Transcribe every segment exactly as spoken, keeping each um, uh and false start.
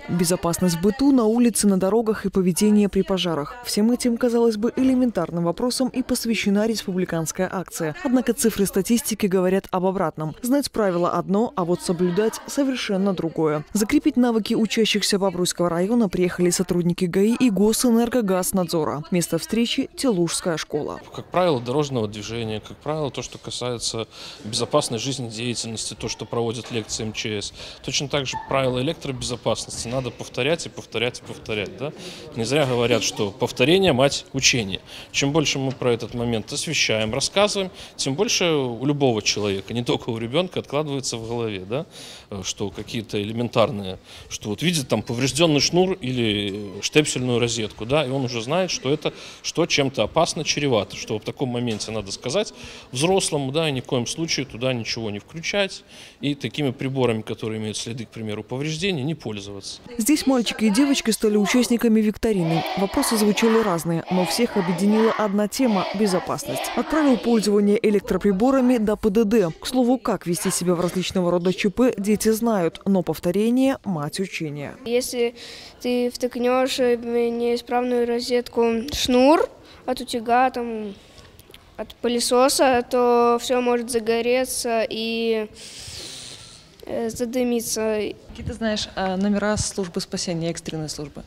Безопасность в быту, на улице, на дорогах и поведение при пожарах. Всем этим, казалось бы, элементарным вопросам и посвящена республиканская акция. Однако цифры статистики говорят об обратном. Знать правила одно, а вот соблюдать совершенно другое. Закрепить навыки учащихся Бобруйского района приехали сотрудники ГАИ и Госэнергогазнадзора. Место встречи – Телужская школа. Как правило, дорожного движения, как правило, то, что касается безопасной жизнедеятельности, то, что проводят лекции эм че эс. Точно так же правила электробезопасности надо повторять и повторять и повторять. Да? Не зря говорят, что повторение – мать учения. Чем больше мы про этот момент освещаем, рассказываем, тем больше у любого человека, не только у ребенка, откладывается в голове, да? Что какие-то элементарные, что вот видит там поврежденный шнур или штепсельную розетку, да, и он уже знает, что это что чем-то опасно, чревато, что в таком моменте надо сказать взрослому, да, и ни в коем случае туда ничего не включать, и такими приборами, которые имеют следы, к примеру, повреждений, не пользоваться. Здесь мальчики и девочки стали участниками викторины. Вопросы звучали разные, но всех объединила одна тема – безопасность. От правил пользования электроприборами до пэ дэ дэ. К слову, как вести себя в различного рода ЧП, дети знают, но повторение – мать учения. Если ты втыкнешь в неисправную розетку шнур от утюга, там, от пылесоса, то все может загореться и э, задымиться. Какие ты знаешь номера службы спасения, экстренной службы?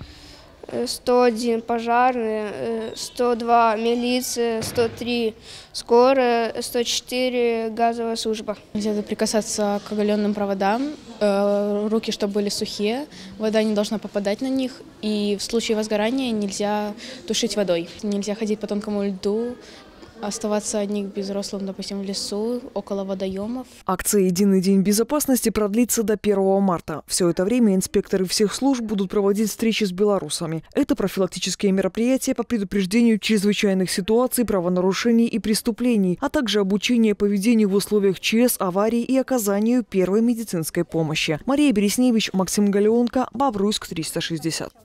сто один пожарный, сто два милиция, сто три скорая, сто четыре газовая служба. Нельзя прикасаться к оголенным проводам, руки чтобы были сухие, вода не должна попадать на них, и в случае возгорания нельзя тушить водой. Нельзя ходить по тонкому льду, оставаться одних без взрослым, допустим, в лесу, около водоемов. Акция «Единый день безопасности» продлится до первого марта. Все это время инспекторы всех служб будут проводить встречи с белорусами. Это профилактические мероприятия по предупреждению чрезвычайных ситуаций, правонарушений и преступлений, а также обучение поведению в условиях ЧС, аварий и оказанию первой медицинской помощи. Мария Бересневич, Максим Галеонко, Бобруйск триста шестьдесят.